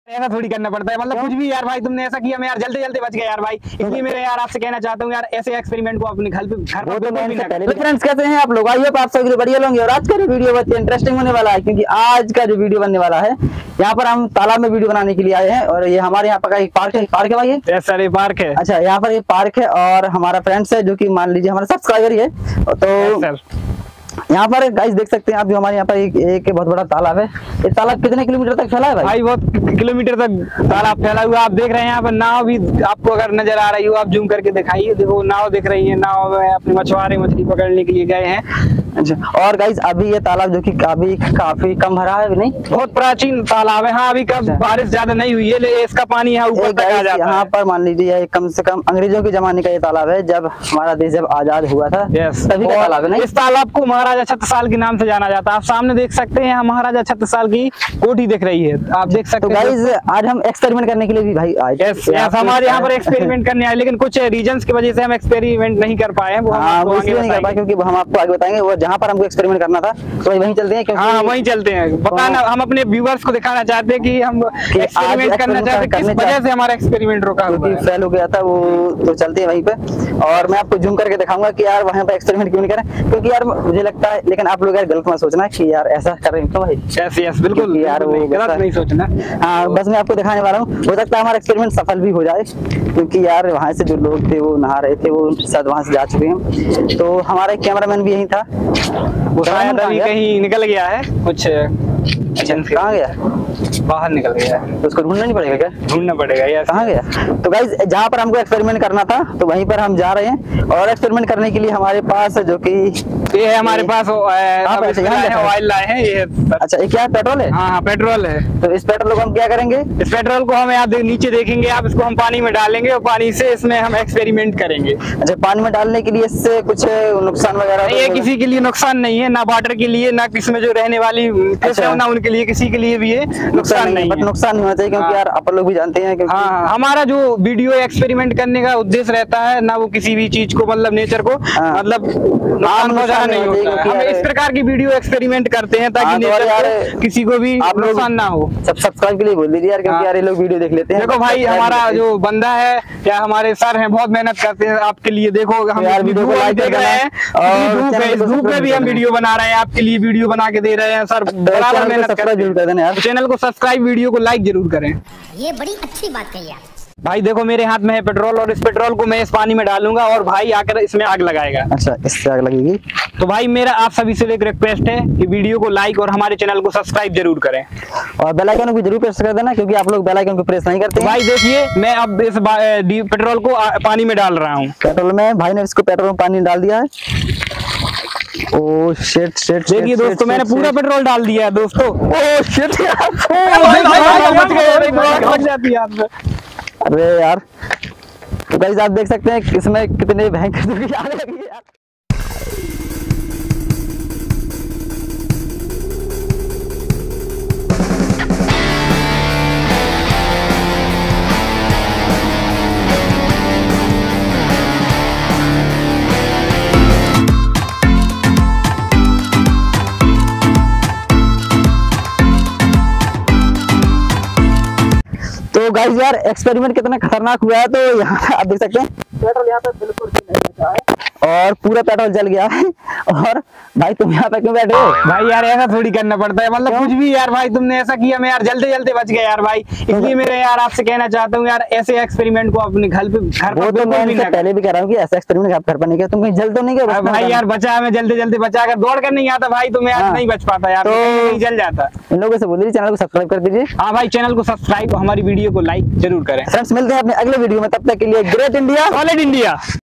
ऐसा थोड़ी करना पड़ता है, मतलब कुछ भी यार भाई तुमने ऐसा किया, मैं यार जल्दी जल्दी बच गया यार भाई, इसलिए मेरे यार आपसे कहना चाहता हूँ यार ऐसे एक्सपेरिमेंट को अपने घर पर फ्रेंड्स कैसे हैं आप लोग? आइए आप सभी बढ़िया होंगे। और आज का जो वीडियो बहुत इंटरेस्टिंग होने वाला है, क्योंकि आज का जो वीडियो बनने वाला है, यहाँ पर हम तालाब में वीडियो बनाने के लिए आए हैं। और ये हमारे यहाँ पर एक पार्क है भाई, ये यस सर, ये पार्क है। अच्छा, यहाँ पर ये पार्क है और हमारा फ्रेंड्स है जो कि मान लीजिए हमारा सब्सक्राइबर ही है। तो यहाँ पर गाइस देख सकते हैं आप, जो हमारे यहाँ पर एक बहुत बड़ा तालाब है। ये तालाब कितने किलोमीटर तक फैला है भाई? बहुत किलोमीटर तक तालाब फैला हुआ है। आप देख रहे हैं यहाँ पर नाव भी आपको अगर नजर आ रही हो, आप जूम करके दिखाइए, देखो नाव दिख रही है। नाव में अपने मछुआरे मछली पकड़ने के लिए गए हैं। अच्छा, और गाइस अभी ये तालाब जो कि अभी काफी कम भरा है, नहीं बहुत प्राचीन तालाब है। हाँ, अभी कब बारिश ज्यादा नहीं हुई है, लेकिन इसका पानी यहाँ ऊपर तक आ जाता है। यहाँ पर मान लीजिए कम से कम अंग्रेजों के जमाने का ये तालाब है, जब हमारा देश जब आजाद हुआ था तभी का तालाब है। इस तालाब को महाराजा छत्रसाल के नाम से जाना जाता है। आप सामने देख सकते हैं, महाराजा छत्रसाल की कोठी दिख रही है, आप देख सकते हैं। गाइस आज हम एक्सपेरिमेंट करने के लिए भी भाई आए। हमारे यहाँ पर एक्सपेरिमेंट करने आए, लेकिन कुछ रीजंस की वजह से हम एक्सपेरिमेंट नहीं कर पाए हैं। वो नहीं कर पाए, क्योंकि हम आपको आगे बताएंगे। वो जहाँ पर हमको एक्सपेरिमेंट करना था तो वहीं चलते हैं। हाँ, वहीं चलते हैं। बताना, हम अपने व्यूअर्स को दिखाना चाहते हैं कि हम एक्सपेरिमेंट करना चाहते हैं, किस वजह से हमारा एक्सपेरिमेंट रुका हुआ है, फेल हो गया था वो। तो चलते हैं वहीं पे, और मैं आपको जूम करके दिखाऊंगा कि यार वहाँ पे एक्सपेरिमेंट क्यों नहीं करें। क्योंकि यार मुझे लगता है, लेकिन आप लोग यार गलत मत सोचना कि यार ऐसा कर रहे हैं तो भाई। यस बिल्कुल यार, वो गलत नहीं सोचना। हाँ, बस मैं आपको दिखाने वाला हूँ। हो सकता है हमारा एक्सपेरिमेंट सफल भी हो जाए, क्योंकि यार वहाँ से जो लोग थे वो नहा रहे थे, वो शायद वहाँ से जा चुके हैं। तो हमारा कैमरामैन भी यहीं था, वो शायद अभी कहीं निकल गया है कुछ। कहाँ गया? बाहर निकल गया है, तो उसको ढूंढना नहीं पड़ेगा क्या? ढूंढना पड़ेगा यार, कहाँ गया? तो गाइस जहाँ पर हमको एक्सपेरिमेंट करना था तो वहीं पर हम जा रहे हैं। और एक्सपेरिमेंट करने के लिए हमारे पास जो कि ये है, हमारे पास ऑयल लाए हैं ये। अच्छा, ये क्या है? पेट्रोल है? हाँ, पेट्रोल है। तो इस पेट्रोल को हम क्या करेंगे? इस पेट्रोल को हम यहाँ नीचे देखेंगे आप, इसको हम पानी में डालेंगे और पानी से इसमें हम एक्सपेरिमेंट करेंगे। अच्छा, पानी में डालने के लिए इससे कुछ नुकसान वगैरह? ये किसी के लिए नुकसान नहीं है, ना वाटर के लिए, ना किसमें जो रहने वाली ना उनके लिए, किसी के लिए भी ये नुकसान नहीं है। नुकसान नहीं होना चाहिए, क्योंकि यार आप लोग भी जानते हैं। हाँ, हमारा जो वीडियो एक्सपेरिमेंट करने का उद्देश्य रहता है ना, वो किसी भी चीज को, मतलब नेचर को मतलब नुकसान पहुंचाना नहीं होता है। हम इस प्रकार की वीडियो एक्सपेरिमेंट करते हैं ताकि नेचर को किसी को भी नुकसान ना हो। सब्सक्राइब के लिए बोल दीजिए यार, क्योंकि यार ये लोग वीडियो देख लेते हैं। देखो भाई, हमारा जो बंदा है या हमारे सर हैं, बहुत मेहनत करते हैं आपके लिए। देखो हम यार वीडियो को लाइक देख रहे हैं, और धूप में भी हम वीडियो बना रहे हैं, आपके लिए वीडियो बना के दे रहे हैं। सर बराबर मेहनत करते हैं। चैनल को सब्सक्राइब, वीडियो को लाइक जरूर करें। ये बड़ी अच्छी बात कही आप। भाई देखो, मेरे हाथ में है पेट्रोल, और इस पेट्रोल को मैं इस पानी में डालूंगा और भाई आकर इसमें आग लगाएगा। अच्छा, इससे आग लगेगी। तो भाई मेरा आप सभी से एक रिक्वेस्ट है कि वीडियो को लाइक और हमारे चैनल को सब्सक्राइब जरूर करें, और बेल आइकन को जरूर प्रेस कर देना, क्योंकि आप लोग बेल आइकन को प्रेस नहीं करते। भाई देखिए, मैं अब इस पेट्रोल को पानी में डाल रहा हूँ। पेट्रोल में भाई ने इसको पेट्रोल में पानी डाल दिया है। ओ शिट शिट, देखिए दोस्तों, मैंने पूरा पेट्रोल डाल दिया है दोस्तों। ओ शिट यार, अरे यार। तो गाइस आप देख सकते हैं इसमें कितने भयंकर आग लगी है यार। तो गाइस यार एक्सपेरिमेंट कितना खतरनाक हुआ है। तो यहाँ आप देख सकते हैं पेट्रोल यहाँ पे बिल्कुल नहीं बचा है, और पूरा पेट्रोल जल गया है। और भाई तुम यहाँ पे क्यों बैठे हो? भाई यार ऐसा थोड़ी करना पड़ता है, मतलब कुछ भी यार भाई तुमने ऐसा किया, मैं यार जल्दी जल्दी बच गया यार भाई, इसलिए मेरे यार आपसे कहना चाहता हूँ यार ऐसे एक्सपेरिमेंट को अपने घर पर पहले भी कह रहा हूँ कि ऐसा एक्सपेरिमेंट आप घर पर नहीं किया। तुम कहीं जल तो नहीं गए? भाई यार बचा, मैं जल्दी जल्दी बचा, अगर दौड़ कर नहीं आता भाई तो मैं यार नहीं बच पाता यार, तो जल जाता। इन लोगों से बोल दीजिए चैनल को सब्सक्राइब कर दीजिए। हाँ भाई, चैनल को सब्सक्राइब, हमारी वीडियो को लाइक जरूर करें। फ्रेंड्स मिलते हैं अपने अगले वीडियो में, तब तक के लिए ग्रेट इंडिया, सॉलिड इंडिया।